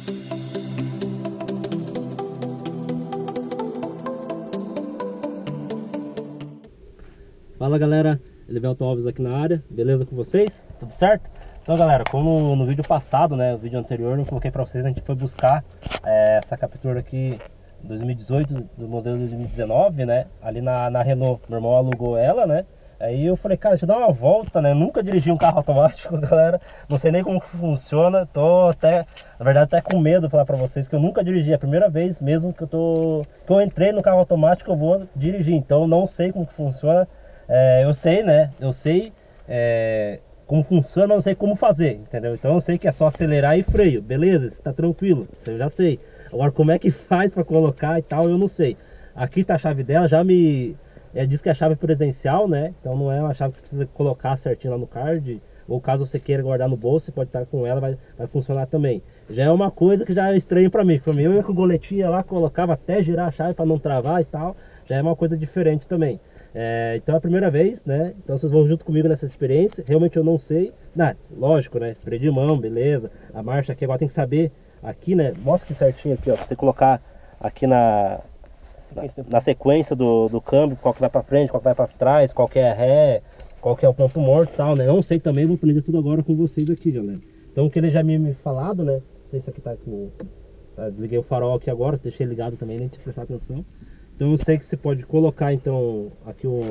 Fala galera, Elivelton Alves aqui na área, beleza com vocês? Tudo certo? Então galera, como no vídeo passado, né, o vídeo anterior eu coloquei pra vocês, a gente foi buscar essa Captur aqui 2018, do modelo 2019, né, ali na Renault. Meu irmão alugou ela, né, aí eu falei, cara, deixa eu dar uma volta, né, nunca dirigi um carro automático, galera, não sei nem como que funciona, tô até, na verdade até com medo de falar pra vocês que eu nunca dirigi, é a primeira vez mesmo que eu entrei no carro automático, eu vou dirigir, então não sei como que funciona. Eu sei, né? Eu sei como funciona, mas não sei como fazer, entendeu? Então eu sei que é só acelerar e freio, beleza? Está tranquilo, isso eu já sei. Agora como é que faz para colocar e tal, eu não sei. Aqui tá a chave dela, já me diz que é a chave presencial, né? Então não é uma chave que você precisa colocar certinho lá no card. Ou caso você queira guardar no bolso, você pode estar com ela, vai funcionar também. Já é uma coisa que já é estranho para mim. Para mim eu ia com o goletinha lá, colocava até girar a chave para não travar e tal. Já é uma coisa diferente também. Então é a primeira vez, né? Então vocês vão junto comigo nessa experiência. Realmente eu não sei. Lógico, né? Freio de mão, beleza. A marcha aqui agora tem que saber aqui, né? Mostra aqui certinho aqui, ó. Pra você colocar aqui na sequência do câmbio, qual que vai pra frente, qual que vai pra trás, qual que é a ré, qual que é o ponto morto e tal, né? Não sei também, vou aprender tudo agora com vocês aqui, galera. Então o que ele já me falado, né? Não sei se aqui tá com... Desliguei o farol aqui agora, deixei ligado também, nem te prestar atenção. Então eu sei que você pode colocar então aqui o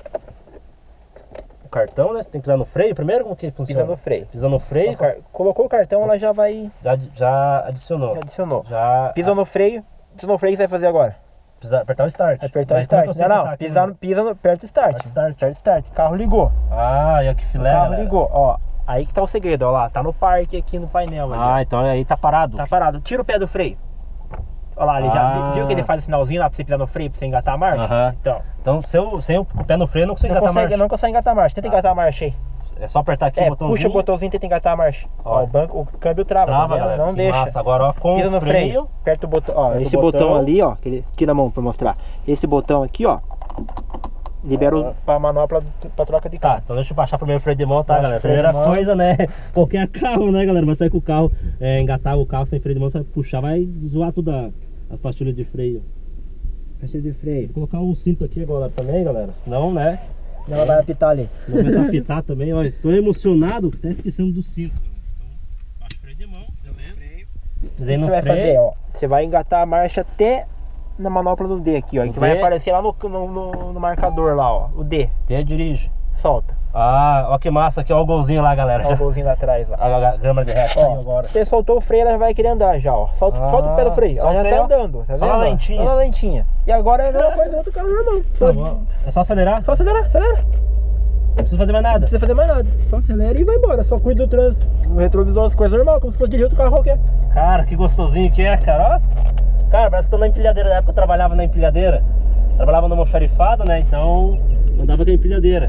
cartão, né? Você tem que pisar no freio primeiro, como que funciona? Pisa no freio. Pisa no freio. Colocou o cartão, ela já vai... Já adicionou. Já adicionou. Já... Pisa no freio. Pisa no freio, o que você vai fazer agora? Apertar o start. Apertar o start. Não, pisa no perto do start. Perto do start. Carro ligou. Ah, e aqui filé, o carro galera. ligou, ó. Aí que tá o segredo, ó lá. Tá no parque aqui no painel. Ali, então aí tá parado. Tá parado. Tira o pé do freio. Olha lá, ele já viu que ele faz o sinalzinho lá pra você pisar no freio, pra você engatar a marcha? Então sem o pé no freio eu não consigo engatar a marcha. Não consegue engatar a marcha, tenta engatar a marcha aí. É só apertar aqui o botãozinho. Puxa o botãozinho e tenta engatar a marcha. Ó, o câmbio trava, galera, não deixa. Massa. Agora ó, com pisa no freio, aperta o botão, ó, esse botão ali, ó, que ele tira a mão pra mostrar. Esse botão aqui, ó, libera a manopla pra troca de carro. Tá, então deixa eu baixar primeiro o freio de mão, tá, galera? Primeira coisa, né? Qualquer carro, né, galera? Vai sair com o carro, engatar o carro sem freio de mão, você vai puxar, vai zoar tudo as pastilhas de freio. Pastilha de freio. Vou colocar um cinto aqui agora também, galera. Senão, né? Ela vai apitar ali. Vou começar a apitar também, olha. Tô emocionado, até esquecendo do cinto, galera. Então, baixa o freio de mão, beleza? O que você vai fazer, ó? Você vai engatar a marcha até na manopla do D aqui, ó. Que vai aparecer lá no marcador lá, ó. O D. D dirige. Solta. Ó que massa aqui, ó o golzinho lá, galera. Ó o golzinho lá atrás, lá. A grama de ré agora. Você soltou o freio, ela vai querer andar já, ó. Solta o pé do freio, ela já tá andando, tá vendo? Só uma lentinha. Só uma lentinha. E agora é a mesma coisa, outro carro normal. É só acelerar? Só acelera. Não precisa fazer mais nada. Não precisa fazer mais nada. Só acelera e vai embora. Só cuida do trânsito. No retrovisor, as coisas normal, como se fosse dirigir outro carro qualquer. Cara, que gostosinho que é, cara. Ó. Cara, parece que eu tô na empilhadeira. Na época eu trabalhava na empilhadeira. Trabalhava no almoxarifado, né? Então, andava com a empilhadeira.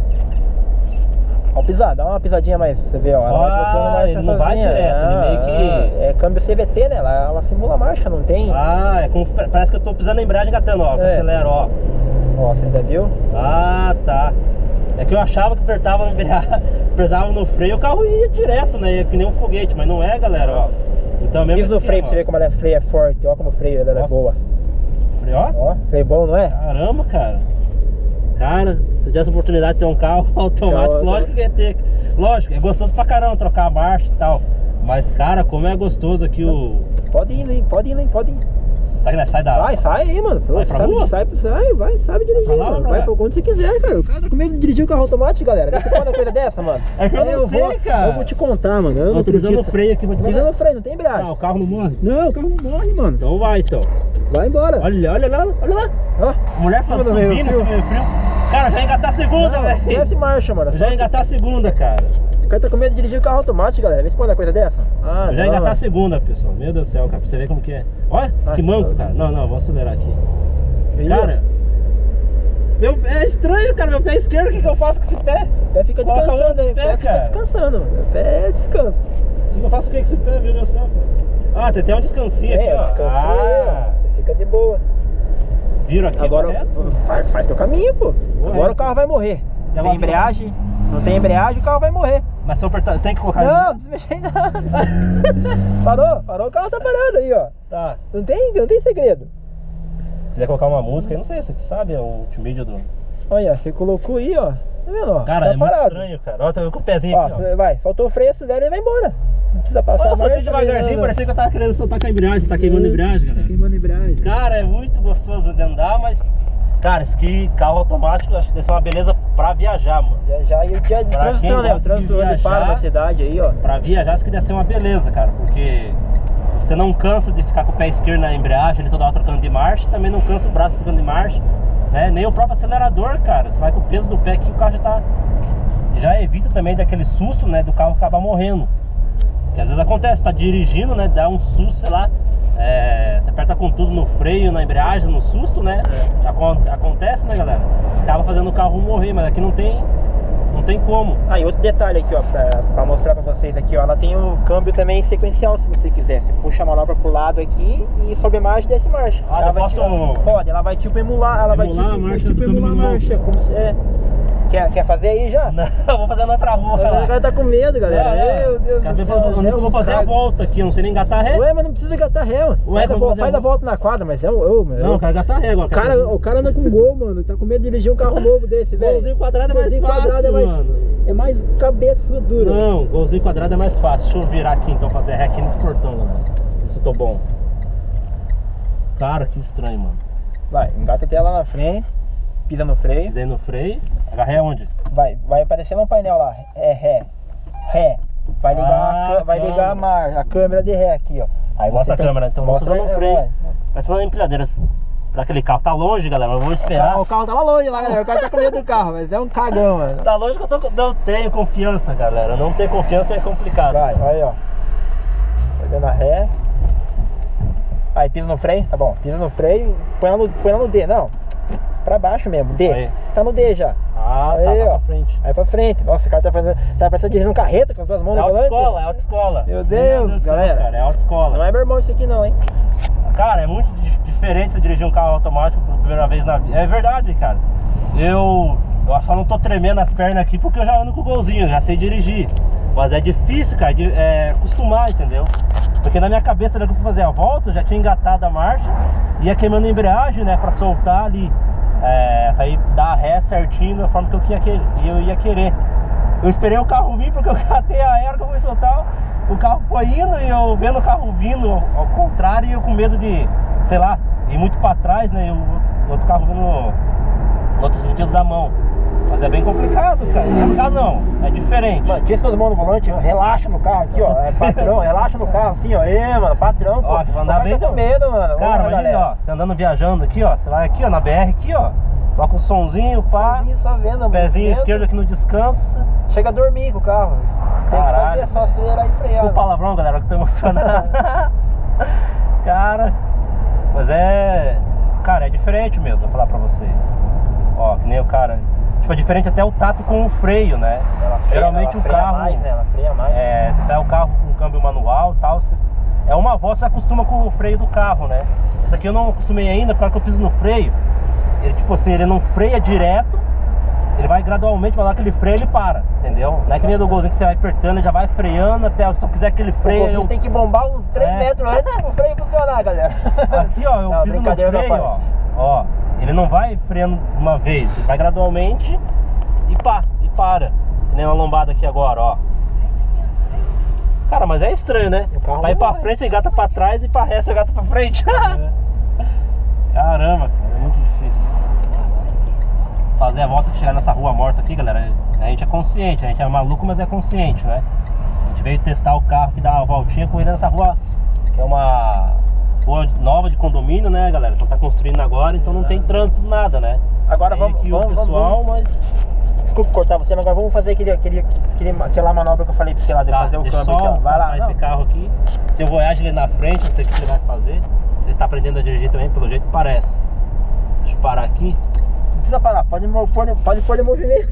Ó, pisar, dá uma pisadinha mais, você vê, ó. Ela vai trocando a marcha ele não vai direto, ele meio que... É câmbio CVT, né? Ela simula a marcha, não tem... É como, parece que eu tô pisando na embreagem engatando, ó. Acelero, ó. Ó, você já viu? Tá. É que eu achava que apertava a embreagem, pesava no freio, o carro ia direto, né? Que nem um foguete, mas não é, galera, ó. Então mesmo pisa no freio pra você ver como o freio é forte, ó como o freio dela é boa. Freio, ó? Ó, freio bom, não é? Caramba, cara. Cara, se eu tivesse a oportunidade de ter um carro automático, lógico que ia ter. Lógico, é gostoso pra caramba trocar a marcha e tal. Mas, cara, como é gostoso aqui o... Pode ir, hein? Sai da... Sai aí, mano. Vai pra rua? Sabe dirigir, lá, mano. Vai pra onde você quiser, cara. O cara tá com medo de dirigir o carro automático, galera. Você pode uma coisa dessa, mano? É que eu não sei, cara. Eu vou te contar, mano. Eu tô pisando no freio aqui. Pisa no freio, não tem embreagem. Não, o carro não morre? Não, o carro não morre, mano. Então vai, então. Vai embora. Olha lá. Ó. A mulher subindo esse meio frio. Cara, já ia engatar a segunda, velho. Desce marcha, mano. Já ia engatar a segunda, cara. O cara tá com medo de dirigir o carro automático, galera. Vê se pode uma coisa dessa. Eu já ia engatar a segunda, pessoal. Meu Deus do céu, cara. Pra você ver como que é. Olha, que manco, cara. Não, vou acelerar aqui. Cara, é estranho, cara. Meu pé esquerdo, o que eu faço com esse pé? O pé fica descansando aí. O pé fica descansando, mano. O pé descansa. O que eu faço com esse pé, meu Deus do céu, cara? Tem até um descansinho aqui, ó. Você fica de boa. Viro aqui agora. Faz teu caminho, pô. Agora o carro vai morrer. Tem embreagem. Não tem embreagem, o carro vai morrer. Mas se eu apertar, tem que colocar... Não, não precisa mexer não. Parou, o carro tá parado aí, ó. Tá. Não tem segredo. Se quiser colocar uma música aí, não sei, você que sabe, é um multimídia do... Olha, você colocou aí, ó. Tá vendo, ó? Cara, tá é parado. muito estranho, cara. Ó, tô com o pezinho aqui, ó. Vai, soltou o freio, acelera e vai embora. Não precisa passar Olha, eu mais. soltei devagarzinho, parecia que eu tava querendo soltar com a embreagem, tá queimando a embreagem, galera. Tá queimando a embreagem. Cara, é muito gostoso de andar, mas... Cara, isso aqui, carro automático, eu acho que deve ser uma beleza pra viajar, mano. Viajar e o dia de trânsito, né? O trânsito onde para na cidade aí, ó. Pra viajar, isso aqui deve ser uma beleza, cara, porque... Você não cansa de ficar com o pé esquerdo na embreagem, ele toda hora trocando de marcha, também não cansa o braço trocando de marcha, né? Nem o próprio acelerador, cara. Você vai com o peso do pé aqui, o carro já tá... Já evita também daquele susto, né, do carro acabar morrendo. Que às vezes acontece, tá dirigindo, né, dá um susto, sei lá, você aperta com tudo no freio, na embreagem, no susto, né? Já acontece, né, galera? Acaba fazendo o carro morrer, mas aqui não tem como. Ah, e outro detalhe aqui, ó, pra mostrar pra vocês aqui, ó, ela tem o câmbio também sequencial, se você quiser. Você puxa a manopla pro lado aqui e sobe marcha e desce marcha. Ah, ela eu posso... Pode, ela vai tipo emular, a marcha, tipo emular a marcha, como se Quer fazer aí já? Não, eu vou fazer na outra rua. O cara tá com medo, galera. Meu Deus do céu. Eu vou fazer a volta aqui, eu não sei nem engatar ré. Ué, mas não precisa engatar ré, mano. Faz a volta na quadra, mas Não, eu quero engatar ré agora. O cara anda com gol, mano. Tá com medo de dirigir um carro novo desse, velho. Golzinho quadrado é mais fácil, mano. É mais cabeça dura. Não, golzinho quadrado é mais fácil. Deixa eu virar aqui então, fazer ré aqui nesse portão, galera. Ver se eu tô bom. Cara, que estranho, mano. Vai, engata até lá na frente. Pisa no freio. Pisei no freio. Agarrei aonde? Vai aparecer no painel lá. É ré. Vai ligar a câmera de ré aqui, ó. Aí mostra a câmera, então mostra no freio. Parece uma empilhadeira. Pra aquele carro. Tá longe, galera, eu vou esperar. O carro tava longe lá, galera. O cara tá com medo do carro, mas é um cagão, mano. Tá longe que eu não tenho confiança, galera. Não ter confiança é complicado. Vai, aí, ó. Vai dando a ré. Aí, pisa no freio, tá bom. Pisa no freio, põe ela no D, não. Pra baixo mesmo, D. Aí. Tá no D já. Ah, aí, tá pra frente. Aí pra frente. Nossa, o cara tá parecendo dirigindo carreta com as duas mãos no volante. É autoescola. Meu Deus, galera. Cara, é autoescola. Não é meu irmão isso aqui não, hein. Cara, é muito diferente você dirigir um carro automático pela primeira vez na vida. É verdade, cara. Eu só não tô tremendo as pernas aqui porque eu já ando com o golzinho, já sei dirigir. Mas é difícil, cara, acostumar, entendeu? Porque na minha cabeça, na hora que eu fui fazer a volta, eu já tinha engatado a marcha, ia queimando a embreagem, né, pra soltar ali. Pra ir dar a ré certinho da forma que eu ia querer. Eu esperei o carro vir porque eu catei a hora que eu fui soltar. O carro foi indo e eu vendo o carro vindo ao contrário e eu com medo de, sei lá, ir muito pra trás, né? E o outro carro vindo no outro sentido da mão. Mas é bem complicado, cara. Complicado não, é diferente. Mano, tira as mãos no volante, relaxa no carro aqui, ó. É patrão, relaxa no carro assim, ó. Mano, patrão, ó, pô. Andar bem tá com medo, mano. Cara, imagina, ó, você andando viajando aqui, ó. Você vai aqui, ó, na BR aqui, ó. Coloca um sonzinho, pá. Só vendo, pezinho esquerdo aqui no descanso. Chega a dormir com o carro. Caralho. Tem que fazer, só acelerar e frear. Desculpa o palavrão, galera, que eu tô emocionado. Cara, mas cara, é diferente mesmo, vou falar pra vocês. Ó, que nem o cara. Tipo, é diferente até o tato com o freio, né? Geralmente o carro. Mais, né? Ela freia mais. Você pega o carro com câmbio manual e tal. É uma volta, você acostuma com o freio do carro, né? Esse aqui eu não acostumei ainda, porque que eu piso no freio. Ele, tipo assim, ele não freia direto. Ele vai gradualmente, mas lá que ele freia, ele para, entendeu? Não é que nem do golzinho que você vai apertando, ele já vai freando até, se eu quiser que ele freie... Você tem que bombar uns 3 metros antes pro freio funcionar, galera. Aqui, ó, eu piso no freio, ó, ele não vai freando de uma vez, ele vai gradualmente e para. Que nem uma lombada aqui agora, ó. Cara, mas é estranho, né? Pra ir pra frente, você engata pra trás e pra ré, você engata pra frente. Caramba, cara, é muito difícil. Fazer a volta que chegar nessa rua morta aqui, galera, a gente é consciente, a gente é maluco, mas é consciente, né? A gente veio testar o carro que dá uma voltinha com ele nessa rua, que é uma rua nova de condomínio, né, galera? Então tá construindo agora, então não tem trânsito, nada, né? Agora vamos o pessoal, mas... Desculpa cortar você, mas agora vamos fazer aquela manobra que eu falei pra você lá, de fazer o câmbio aqui, ó. Vai lá, esse carro aqui. Tem o Voyage ali na frente, não sei o que ele vai fazer. Você está aprendendo a dirigir também, pelo jeito parece. Deixa eu parar aqui. Precisa parar, pode pôr em movimento.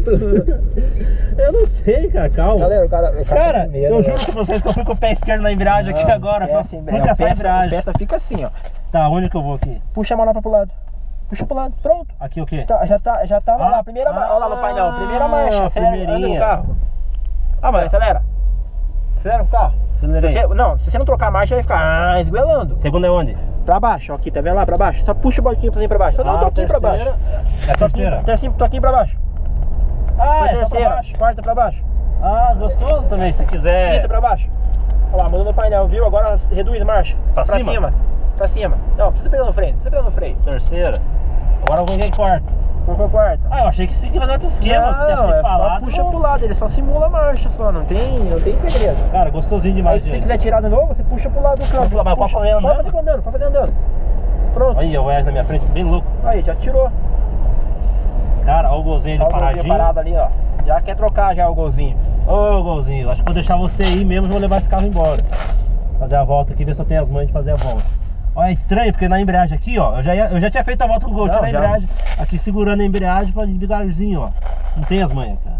Eu não sei, cara, calma. Galera, o cara tá medo, eu juro pra vocês que eu fui com o pé esquerdo na embreagem aqui agora. Nunca sai a embreagem. A peça fica assim, ó. Tá, onde que eu vou aqui? Puxa a manopla pro lado. Puxa pro lado, pronto. Aqui o quê? Já tá lá, primeira marcha. Olha lá no painel, primeira marcha. Primeirinha. Anda no carro. Ah, mas... Acelera. Acelera o carro. Acelerei. Se você não trocar a marcha, vai ficar esguelando. Segunda é onde? Pra baixo, ó, aqui, tá vendo lá pra baixo? Só puxa o banquinho pra baixo. Só dá um toquinho pra baixo. É a terceira? Toquinho pra baixo. Ah, é terceira, pra baixo. quarta pra baixo. Ah, gostoso também, se quiser. Quinta pra baixo. Olha lá, mudou no painel, viu? Agora reduz marcha. Pra cima? Pra cima. Não, precisa pegar no freio, Terceira. Agora eu coloquei quarta. Qual foi a quarta? Ah, eu achei que isso aqui vai dar outro esquema. Você já Não, foi é falado. só puxa pro lado, ele só simula a marcha só, não tem segredo. Cara, gostosinho Aí demais. se você quiser tirar de novo, você puxa pro lado do câmbio. Mas pode fazer andando? Pode fazer andando. Pronto. Aí, o Goiás na minha frente, bem louco. Aí, já tirou. Cara, olha o golzinho ali paradinho. Parado ali, ó. Já quer trocar já o golzinho. Ô, golzinho, acho que vou deixar você aí mesmo, vou levar esse carro embora. Fazer a volta aqui, ver se eu tenho as manhas de fazer a volta. Olha, é estranho, porque na embreagem aqui, ó, eu já tinha feito a volta com o Gol, tinha na embreagem, aqui segurando a embreagem pra devagarzinho, ó. Não tem as manhas, cara.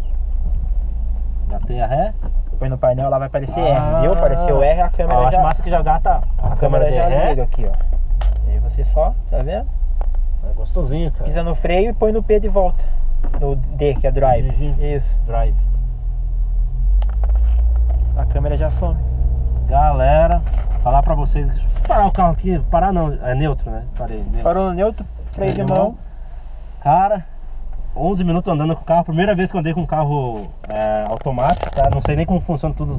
Já tem a ré. Põe no painel lá, vai aparecer R, viu? Apareceu R, a câmera já... Acho massa que já gata a câmera de ré. Liga aqui, ó. Aí você só, tá vendo? É gostosinho, cara. Pisa no freio e põe no P de volta. No D, que é drive. Dirigindo. Isso. Drive. A câmera já some. Galera, falar pra vocês, parar o carro aqui, parar não, é neutro, né? Parei. Neutro. Parou no neutro, freio de mão. Cara, 11 minutos andando com o carro, primeira vez que eu andei com um carro automático, tá? Não sei nem como funciona tudo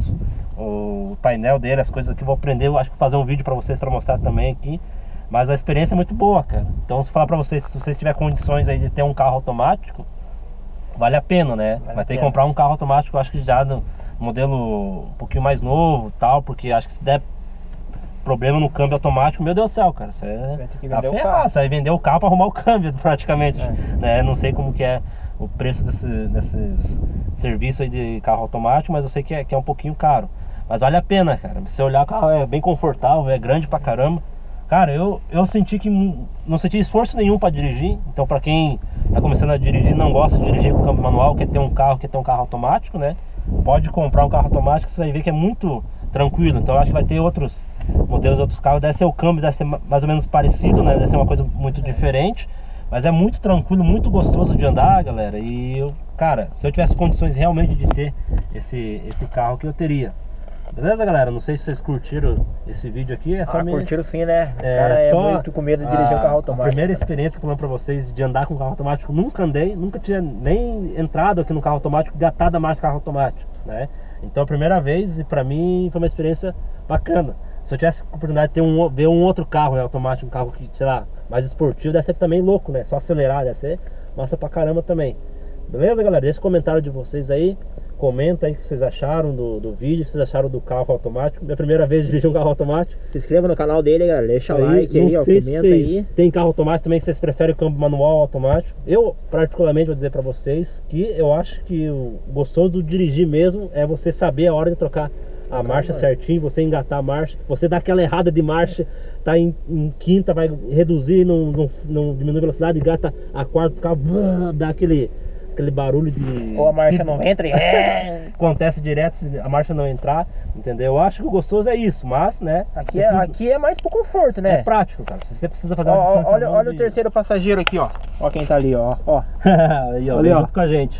o painel dele, as coisas que eu vou aprender, eu acho que vou fazer um vídeo pra vocês, pra mostrar também aqui. Mas a experiência é muito boa, cara. Então, se falar pra vocês, se vocês tiverem condições aí de ter um carro automático, vale a pena, né? Vai ter que comprar um carro automático, eu acho que já no modelo um pouquinho mais novo, tal, porque acho que se der problema no câmbio automático, meu Deus do céu, cara, você vai ter que vender o carro. Você vai vender o carro para arrumar o câmbio praticamente, né? Não sei como que é o preço desses serviços aí de carro automático, mas eu sei que é um pouquinho caro, mas vale a pena, cara. Se você olhar, o carro é bem confortável, é grande pra caramba. Cara, eu senti que não senti esforço nenhum para dirigir. Então, para quem tá começando a dirigir, não gosta de dirigir com câmbio manual, quer ter um carro automático, né? Pode comprar um carro automático, você vai ver que é muito tranquilo. Então, eu acho que vai ter outros modelos, outros carros. Deve ser o câmbio, deve ser mais ou menos parecido, né? Deve ser uma coisa muito diferente. Mas é muito tranquilo, muito gostoso de andar, galera. E eu, cara, se eu tivesse condições realmente de ter esse carro, que eu teria. Beleza, galera? Não sei se vocês curtiram esse vídeo aqui. É só curtiram sim, né? O cara é muito com medo de dirigir um carro automático. A primeira experiência que eu falando pra vocês de andar com um carro automático, nunca andei, nunca tinha nem entrado aqui no carro automático, gatado a marcha carro automático, né? Então a primeira vez, e pra mim foi uma experiência bacana. Se eu tivesse a oportunidade de ver um outro carro, né, automático, um carro que, sei lá, mais esportivo, deve ser também louco, né? Só acelerar, deve ser massa pra caramba também. Beleza, galera? Deixa o comentário de vocês aí. Comenta aí o que vocês acharam do vídeo, o que vocês acharam do carro automático. Minha primeira vez dirigir um carro automático. Se inscreva no canal dele, galera. Deixa o like aí, ó, comenta aí. Tem carro automático também, vocês preferem câmbio manual ou automático? Eu, particularmente, vou dizer pra vocês que eu acho que o gostoso do dirigir mesmo é você saber a hora de trocar a marcha certinho, você engatar a marcha, você dá aquela errada de marcha, tá em quinta, vai reduzir, não diminui a velocidade, engata a quarta, o carro dá aquele barulho de... Ou a marcha não entra e... Acontece direto se a marcha não entrar, entendeu? Eu acho que o gostoso é isso, mas, né... Aqui é mais pro conforto, né? É prático, cara. Se você precisa fazer uma distância... Olha o terceiro passageiro aqui, ó. Ó quem tá ali, ó. Aí, ó, junto com a gente.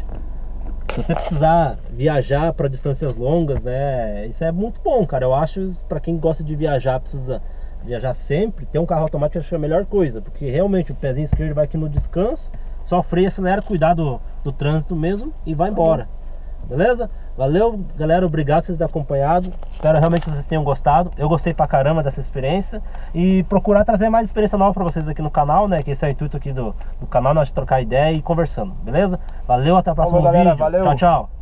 Se você precisar viajar para distâncias longas, né? Isso é muito bom, cara. Eu acho, para quem gosta de viajar, precisa viajar sempre, ter um carro automático, eu acho a melhor coisa, porque realmente o pezinho esquerdo vai aqui no descanso, só freia, acelera, cuidar do trânsito mesmo e vai embora. Beleza? Valeu, galera, obrigado por vocês terem acompanhado. Espero realmente que vocês tenham gostado. Eu gostei pra caramba dessa experiência e procurar trazer mais experiência nova pra vocês aqui no canal, né? Que esse é o intuito aqui do canal, nós trocar ideia e conversando, beleza? Valeu, até o próximo vídeo. Valeu. Tchau, tchau.